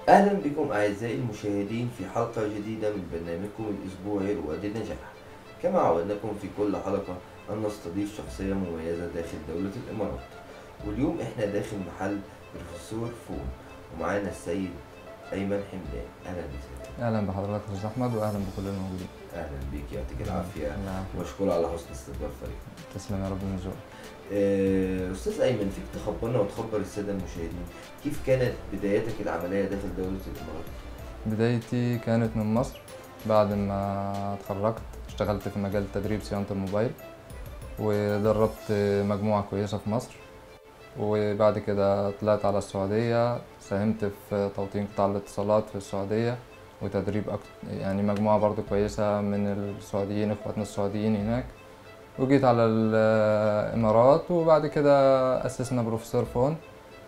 أهلا بكم أعزائي المشاهدين في حلقة جديدة من برنامجكم الأسبوعي رواد النجاح. كما عودناكم في كل حلقة أن نستضيف شخصية مميزة داخل دولة الإمارات، واليوم إحنا داخل محل بروفيسور فون، ومعانا السيد أيمن حمدان. أهلا بك. اهلا بحضرتك يا استاذ احمد واهلا بكل الموجودين. أهلا بك، يعطيك العافية العافية. ومشكور على حسن استقبال فريق. تسلم يا رب من ذوقك. أستاذ أيمن، فيك تخبرنا وتخبر السادة المشاهدين كيف كانت بدايتك العملية داخل دولة الإمارات؟ بدايتي كانت من مصر. بعد ما اتخرجت اشتغلت في مجال تدريب صيانة الموبايل، ودربت مجموعة كويسة في مصر. وبعد كده طلعت على السعودية، ساهمت في توطين قطاع الاتصالات في السعودية وتدريب يعني مجموعة برضو كويسة من السعوديين، اخواتنا السعوديين هناك. وجيت على الإمارات، وبعد كده أسسنا بروفيسور فون.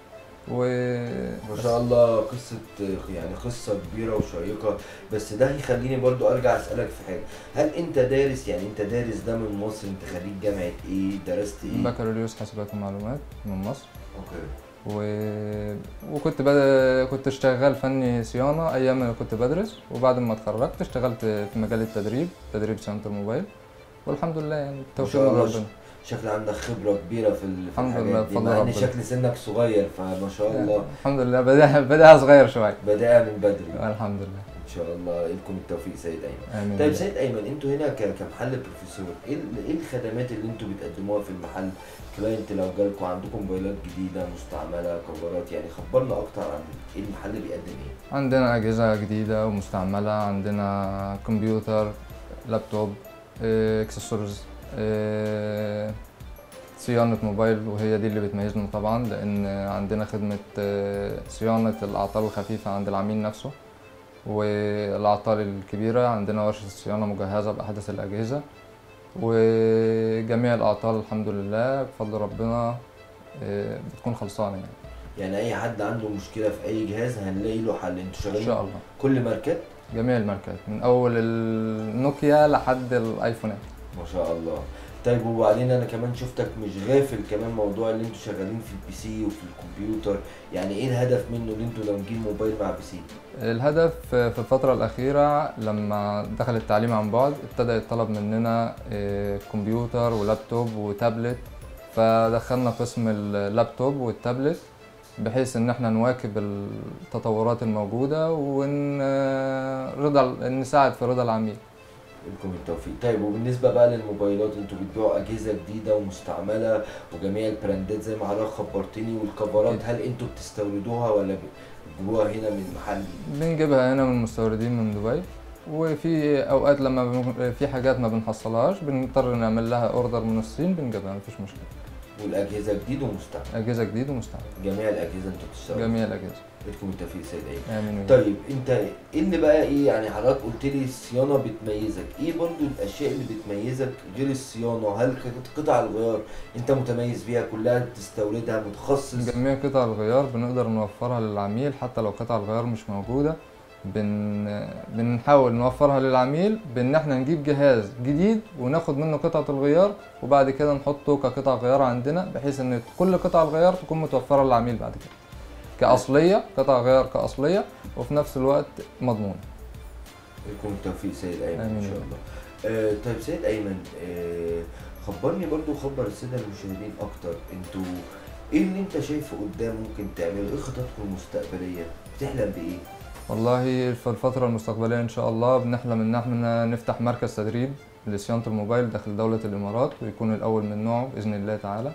ما شاء الله، قصة كبيرة وشيقة. بس ده هيخليني برضو ارجع اسألك في حاجة. هل انت دارس، يعني انت دارس ده من مصر؟ انت خريج جامعة ايه؟ درست ايه؟ بكالوريوس حاسبات ومعلومات من مصر. اوكي. و... كنت شغال فني صيانة أيام ما كنت بدرس، وبعد ما اتخرجت اشتغلت في مجال التدريب، تدريب صيانة الموبايل. والحمد لله يعني ما التوفيق شاء من الله، ربنا. شكل عندك خبرة كبيرة في الحمد لله الحاجات دي، بفضل مع ان ربنا. شكل سنك صغير، فما شاء يعني الله. الحمد لله بدأها صغير شوية. بدأ من بدري. الحمد لله. ان شاء الله لكم التوفيق سيد ايمن. آمين. طيب سيد ايمن، انتوا هنا كمحل بروفيسور، ايه الخدمات اللي انتوا بتقدموها في المحل؟ كلاينت لو جالكم عندكم موبايلات جديده مستعمله، كفرات، يعني خبرنا اكتر عن ايه المحل بيقدم ايه. عندنا أجهزة جديدة ومستعملة، عندنا كمبيوتر، لابتوب، اكسسوارز، صيانة موبايل، وهي دي اللي بتميزنا طبعا، لأن عندنا خدمة صيانة الأعطال الخفيفة عند العميل نفسه، والأعطال الكبيرة عندنا ورشة صيانة مجهزة بأحدث الأجهزة. وجميع الأعطال الحمد لله بفضل ربنا بتكون خلصانة يعني اي حد عنده مشكله في اي جهاز هنلاقي له حل. انتوا إن شغالين شاء الله. كل ماركات؟ جميع الماركات من أول النوكيا لحد الآيفونات. ما شاء الله. طيب وبعدين انا كمان شفتك مش غافل كمان موضوع اللي انتوا شغالين في البي سي وفي الكمبيوتر. يعني ايه الهدف منه اللي انتوا دامجين موبايل مع بي سي؟ الهدف في الفترة الأخيرة لما دخل التعليم عن بعد ابتدأ يطلب مننا كمبيوتر ولابتوب وتابلت، فدخلنا قسم اللابتوب والتابلت بحيث ان احنا نواكب التطورات الموجودة نساعد في رضا العميل. لكم التوفيق. طيب وبالنسبه بقى للموبايلات، انتوا بتبيعوا اجهزه جديده ومستعمله وجميع البراندات زي ما حضرتك خبرتني، والكفرات هل انتوا بتستوردوها ولا بتجيبوها هنا من محل؟ بنجيبها هنا من المستوردين من دبي، وفي اوقات لما في حاجات ما بنحصلهاش بنضطر نعمل لها اوردر من الصين بنجيبها، مفيش مشكلة. والاجهزه جديد ومستعمل؟ اجهزة جديد ومستعمل. جميع الاجهزه انتوا بتشتغلوا؟ جميع الاجهزة. لكم التوفيق سيد ايمن. امين. طيب انت ايه اللي بقى يعني حضرتك قلت لي الصيانه بتميزك، ايه برضو الاشياء اللي بتميزك غير الصيانه؟ هل قطع الغيار انت متميز بيها كلها بتستوردها متخصص؟ جميع قطع الغيار بنقدر نوفرها للعميل، حتى لو قطع الغيار مش موجودة بنحاول نوفرها للعميل بان احنا نجيب جهاز جديد وناخد منه قطعة الغيار، وبعد كده نحطه كقطع غيار عندنا، بحيث ان كل قطع الغيار تكون متوفرة للعميل بعد كده كأصلية، قطع غيار كأصلية، وفي نفس الوقت مضمون. لكم التوفيق سيد ايمن ان آمين. شاء الله. طيب سيد ايمن، خبرني برضو، خبر الساده المشاهدين اكتر. انتوا ايه اللي انت شايفه قدام ممكن تعمله؟ ايه خططكم المستقبليه؟ بتحلم بايه؟ والله في الفترة المستقبلية إن شاء الله بنحلم إن احنا نفتح مركز تدريب لصيانة الموبايل داخل دولة الإمارات، ويكون الأول من نوعه بإذن الله تعالى،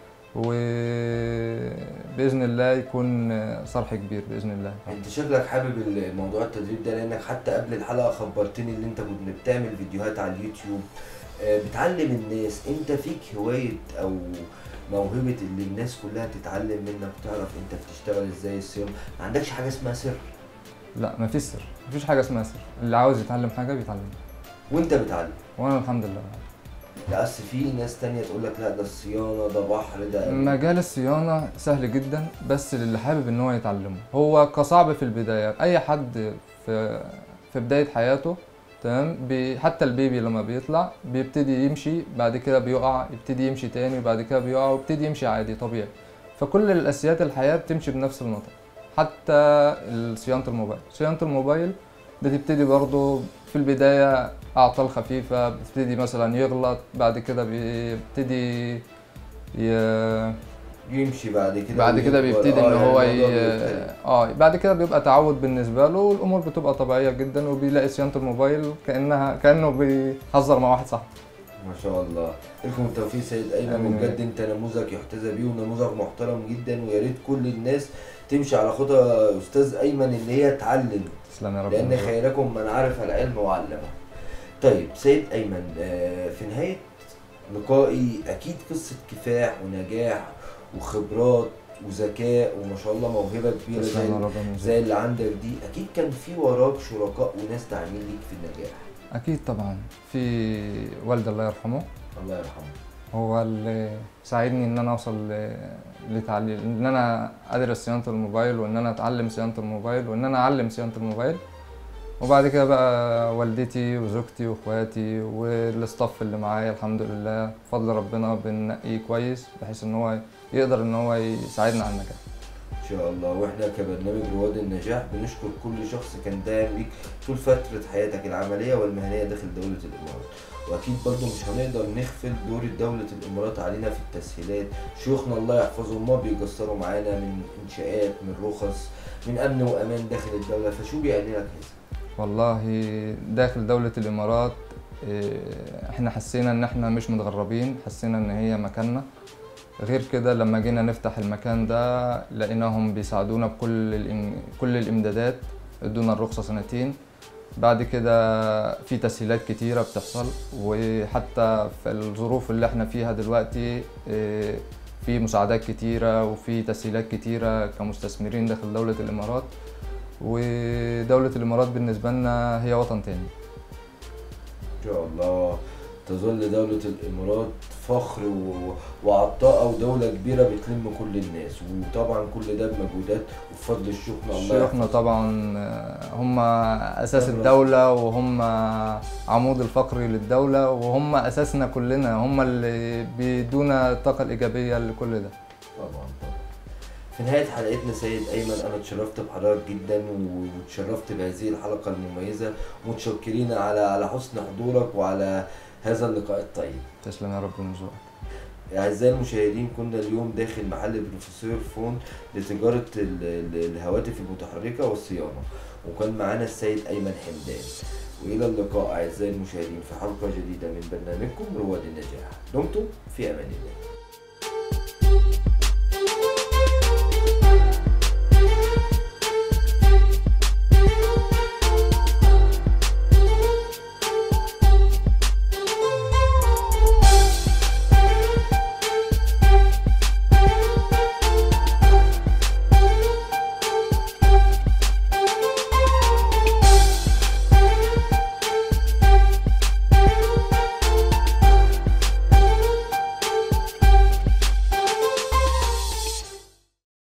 وبإذن الله يكون صرح كبير بإذن الله. انت شكلك حابب الموضوع التدريب ده، لانك حتى قبل الحلقه خبرتني ان انت كنت بتعمل فيديوهات على اليوتيوب بتعلم الناس. انت فيك هوايه او موهبه اللي الناس كلها تتعلم منك، تعرف انت بتشتغل ازاي الصيانه. ما عندكش حاجه اسمها سر؟ لا مفيش سر، مفيش حاجة اسمها سر، اللي عاوز يتعلم حاجة بيتعلمها. وانت بتعلم؟ وأنا الحمد لله. لا اصل في ناس تانية تقول لك لا ده الصيانه ده بحر ده. مجال الصيانة سهل جدا، بس للي حابب ان هو يتعلمه. هو كصعب في البداية، اي حد في بداية حياته تمام، حتى البيبي لما بيطلع بيبتدي يمشي، بعد كده بيقع، يبتدي يمشي تاني، وبعد كده بيقع، ويبتدي يمشي عادي طبيعي. فكل الاساسيات الحياة بتمشي بنفس النطق. حتى صيانة الموبايل. صيانة الموبايل بتبتدي برضو في البداية أعطال خفيفة، بتبتدي مثلا يغلط، بعد كده بيبتدي يمشي بعد كده بعد كده ويكبر. بيبتدي ان هو يعني الموضوع بيختلف. بعد كده بيبقى تعود بالنسبه له، والامور بتبقى طبيعيه جدا، وبيلاقي صيانه الموبايل كانه بيهزر مع واحد صاحبه. ما شاء الله. لكم التوفيق سيد ايمن، آمين. وبجد انت نموذج يحتذى بيه ونموذج محترم جدا، ويا ريت كل الناس تمشي على خطى استاذ ايمن ان هي تعلم، تسلم يا رب. لان خيركم من عرف العلم وعلمه. طيب سيد ايمن، في نهايه لقائي اكيد قصه كفاح ونجاح وخبرات وذكاء وما شاء الله موهبه كبيره تسلم يا رب. زي اللي عندك دي، اكيد كان في وراك شركاء وناس داعمين ليك في النجاح. اكيد طبعا، في والدي الله يرحمه، الله يرحمه. هو اللي ساعدني ان انا اوصل لتعليم، ان انا ادرس صيانه الموبايل، وان انا اتعلم صيانه الموبايل، وان انا اعلم صيانه الموبايل. وبعد كده بقى والدتي وزوجتي واخواتي والاستاف اللي معايا، الحمد لله بفضل ربنا بننقيه كويس بحيث ان هو يقدر ان هو يساعدنا على النجاح. ان شاء الله. واحنا كبرنامج رواد النجاح بنشكر كل شخص كان داعم ليك طول فتره حياتك العمليه والمهنيه داخل دوله الامارات، واكيد برضه مش هنقدر نغفل دور دوله الامارات علينا في التسهيلات. شيوخنا الله يحفظهم ما بيقصروا معانا من انشاءات، من رخص، من امن وامان داخل الدوله. فشو بيعني لك هذا؟ والله داخل دولة الامارات احنا حسينا ان احنا مش متغربين، حسينا ان هي مكاننا. غير كده لما جينا نفتح المكان ده لقيناهم بيساعدونا كل الامدادات، ادونا الرخصة سنتين. بعد كده في تسهيلات كتيرة بتحصل، وحتى في الظروف اللي احنا فيها دلوقتي في مساعدات كتيرة وفي تسهيلات كتيرة كمستثمرين داخل دولة الامارات. ودولة الامارات بالنسبة لنا هي وطن تاني. ان شاء الله تظل دولة الامارات فخر وعطاءة ودولة كبيرة بتلم كل الناس، وطبعا كل ده بمجهودات وبفضل شيوخنا الله شيوخنا يحفظهم. طبعا هم اساس الدولة، وهم عمود الفقري للدولة، وهم اساسنا كلنا، هم اللي بيدونا الطاقة الايجابية لكل ده. طبعا. في نهاية حلقتنا سيد أيمن، أنا اتشرفت بحضرتك جدا واتشرفت بهذه الحلقة المميزة، ومتشكرين على حسن حضورك وعلى هذا اللقاء الطيب. تسلم يا رب من ذوقك. أعزائي المشاهدين، كنا اليوم داخل محل بروفيسور فون لتجارة الهواتف المتحركة والصيانة، وكان معانا السيد أيمن حمدان. وإلى اللقاء أعزائي المشاهدين في حلقة جديدة من برنامجكم رواد النجاح. دمتم في أمان الله.